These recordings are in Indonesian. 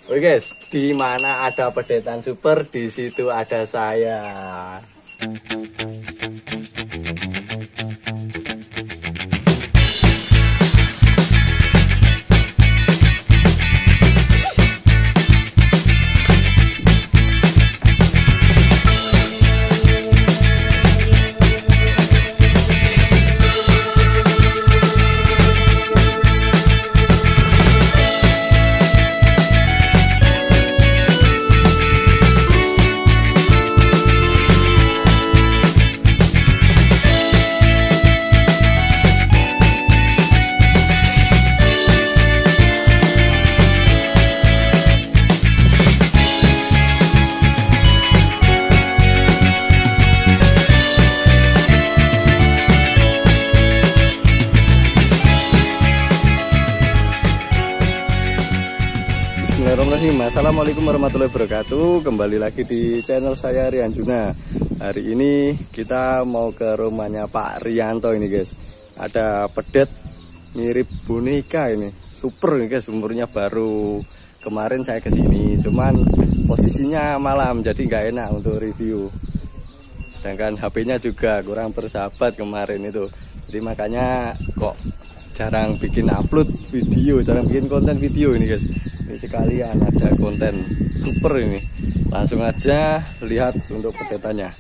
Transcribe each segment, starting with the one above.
Oke guys, di mana ada pedetan super, di situ ada saya. Assalamualaikum warahmatullahi wabarakatuh. Kembali lagi di channel saya Rian Juna. Hari ini kita mau ke rumahnya Pak Rianto ini guys. Ada pedet mirip boneka ini. Super nih guys, umurnya baru kemarin saya kesini. Cuman posisinya malam jadi nggak enak untuk review. Sedangkan HP-nya juga kurang bersahabat kemarin itu. Jadi makanya kok jarang bikin upload video, jarang bikin konten video ini guys. Ini sekalian ada konten super ini. Langsung aja lihat untuk pedetannya.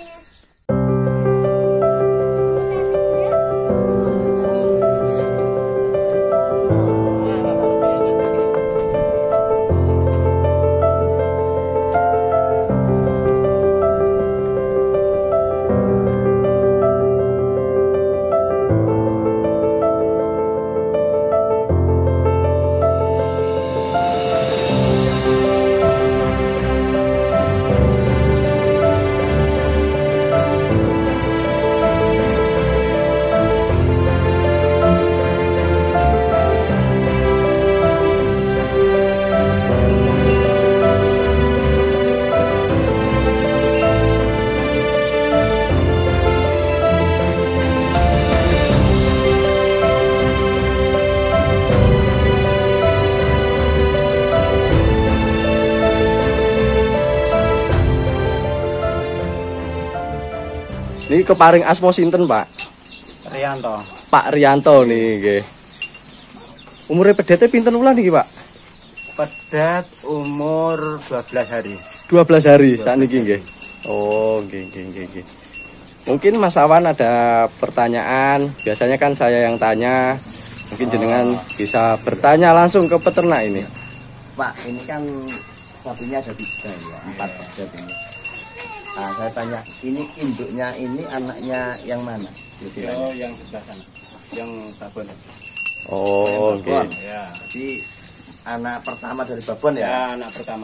Ini keparing asmo sinten, Pak? Rianto. Pak Rianto nih, nggih. Umure pedete pinten wulan niki, Pak? Pedet umur 12 hari. 12 hari sakniki nggih. Oh, nggih. Mungkin Mas Awan ada pertanyaan, biasanya kan saya yang tanya. Mungkin jenengan bisa bertanya langsung ke peternak ini. Pak, ini kan sapinya ada 3 ya, 4 pedet ini. Nah, saya tanya, ini induknya ini anaknya yang mana? Oh, yang sebelah sana, yang babon. Oh, oke. Okay. Ya. Jadi anak pertama dari babon ya? Ya, anak pertama.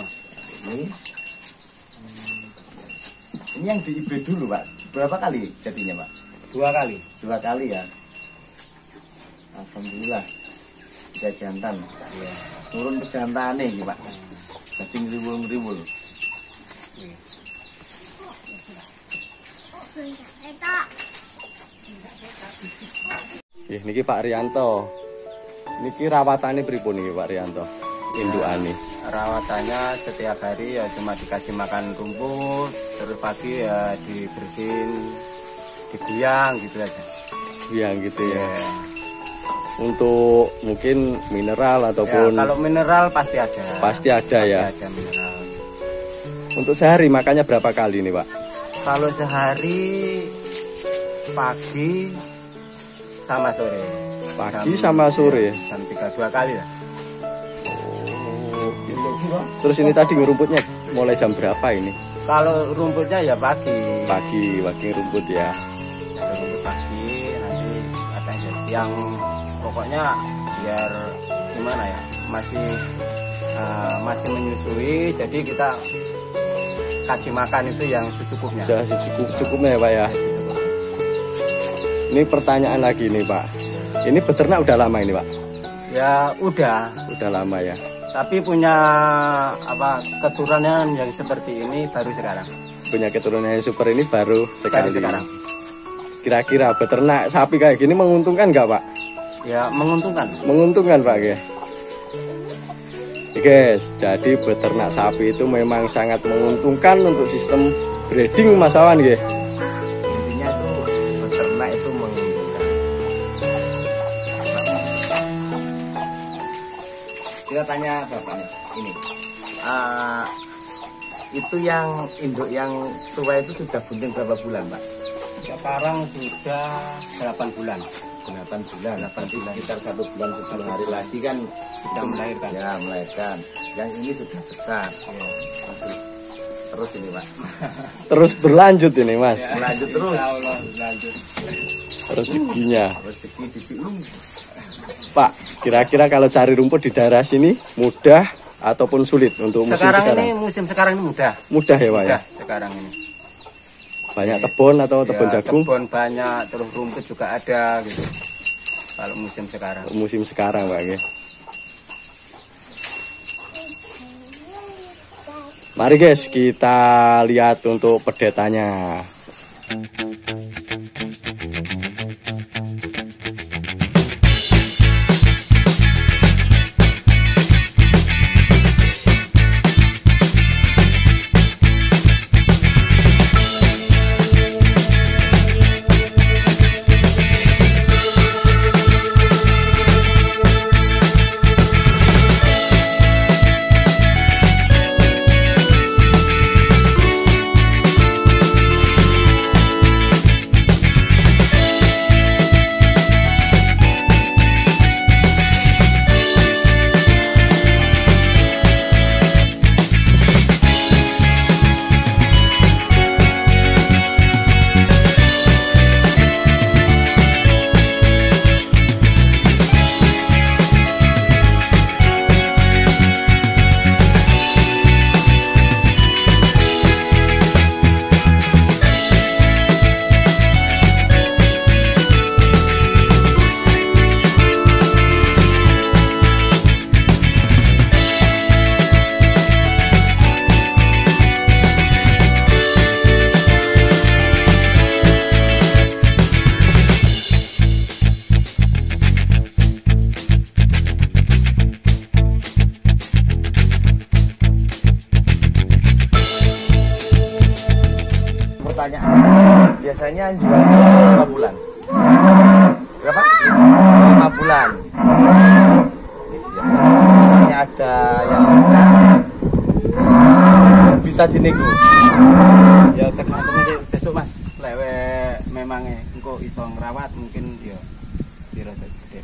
Ini yang di IB dulu, Pak. Berapa kali jadinya, Pak? 2 kali. 2 kali ya. Alhamdulillah. 3 jantan. Ya. Turun ke jantane iki, Pak. Jadi ngriwul-ngriwul. Niki Pak Rianto. Niki rawatannya pripun niki Pak Rianto? Indukane. Rawatannya setiap hari ya cuma dikasih makan rumput, terus pagi ya dibersihin, diguyang gitu aja. Guyang gitu ya. Untuk mungkin mineral ataupun ya, kalau mineral pasti ada. Pasti ada ya. Ada mineral. Untuk sehari makannya berapa kali nih, Pak? Kalau sehari pagi sama sore. Pagi sama sore. Jam 3 2 kali lah. Oh, gitu. Terus ini tadi ngerumputnya mulai jam berapa ini? Kalau rumputnya ya pagi. Pagi rumput ya. Rumput pagi, nanti katanya siang. Pokoknya biar gimana ya? Masih menyusui, jadi kita kasih makan itu yang secukupnya. Cukupnya ya, Pak ya. Ini pertanyaan lagi nih, Pak. Ini beternak udah lama ini, Pak? Ya udah lama ya. Tapi punya keturunan yang seperti ini baru sekarang. Punya keturunan yang super ini baru sekali. Sekarang. Kira-kira beternak sapi kayak gini menguntungkan nggak, Pak? Ya menguntungkan. Menguntungkan, Pak ya. Guys, jadi beternak sapi itu memang sangat menguntungkan untuk sistem breeding Mas Wawan nggih. Intinya tuh beternak itu menguntungkan. Kita tanya bapaknya ini. Itu yang induk yang tua itu sudah bunting berapa bulan, Pak? Sekarang sudah 8 bulan. 8 bulan. Sekitar 1 bulan 10 hari lagi kan Sudah melahirkan. Ya, melahirkan. Yang ini sudah besar. Ya. Terus ini, Pak. Terus berlanjut ini Mas. Lanjut terus. Insya Allah lanjut. Rezekinya. Rezeki di Piung. Pak, kira-kira kalau cari rumput di daerah sini mudah ataupun sulit untuk musim Sekarang sekarang? ini musim sekarang ini mudah. Mudah ya Pak ya? Mudah sekarang ini. Banyak kebun atau kebun Ya, jagung? kebun banyak, terus rumput juga ada gitu. Kalau musim sekarang. Musim sekarang Pak ya. Mari guys, kita lihat untuk pedetannya. Pertanyaan, biasanya jualnya berapa bulan? Berapa? 5 bulan. Misalnya ada yang sudah bisa dinego. Ya tergantung aja besok Mas. Lewe memang engko iso ngrawat mungkin ya dirasa gede.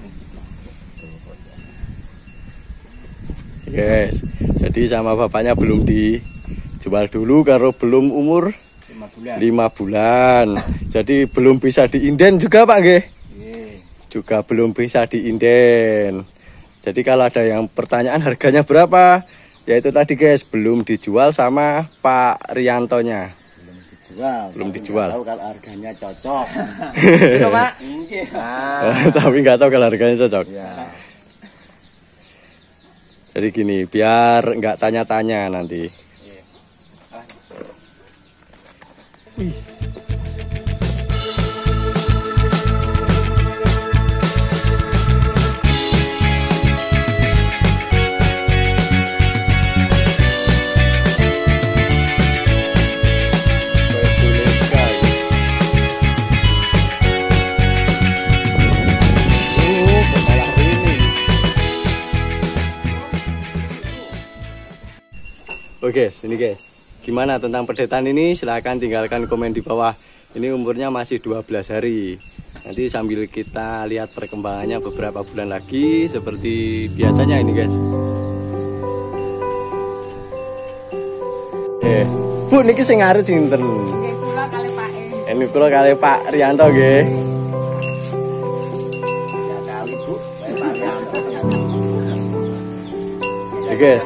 Yes, jadi sama bapaknya belum dijual dulu karena belum umur 5 bulan. 5 bulan. Jadi belum bisa diinden juga Pak nggih? Iya. Juga belum bisa diinden. Jadi kalau ada yang pertanyaan harganya berapa? Ya itu tadi guys, belum dijual sama Pak Riantonya. Belum dijual. Tahu kalau harganya cocok. Gitu, Pak. Tapi nggak tahu kalau harganya cocok. Ya. Jadi gini, biar nggak tanya-tanya nanti. Oke guys, ini guys, gimana tentang pedetan ini? Silahkan tinggalkan komen di bawah. Ini umurnya masih 12 hari. Nanti sambil kita lihat perkembangannya beberapa bulan lagi seperti biasanya ini guys. Bu niki sing ngarit sinten? Nggih kula kalih Pak E. Ini kula kalih Pak Rianto nggih. Ya kali Bu, Pak Rianto. Ya guys.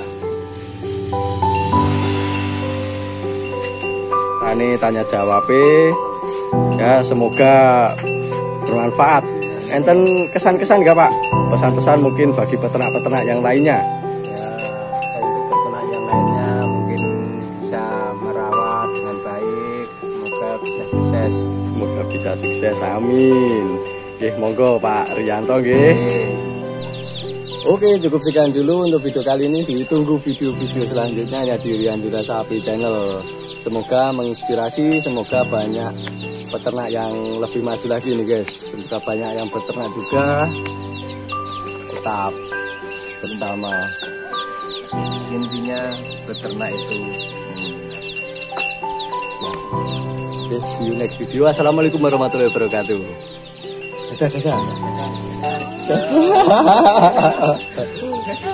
Ini tanya jawab ya, semoga bermanfaat. Enten kesan-kesan nggak Pak? Pesan-pesan mungkin bagi peternak-peternak yang lainnya. Ya, untuk peternak yang lainnya mungkin bisa merawat dengan baik, semoga bisa sukses. Semoga bisa sukses, amin. Nggih, monggo Pak Rianto nggih. Oke, cukup sekian dulu untuk video kali ini. Ditunggu video-video selanjutnya ya di Rian Juna Sapi Channel. Semoga menginspirasi, semoga banyak peternak yang lebih maju lagi nih guys. Semoga banyak yang beternak juga. Tetap bersama. Intinya beternak itu Oke, see you next video. Assalamualaikum warahmatullahi wabarakatuh. Dadah. Betul.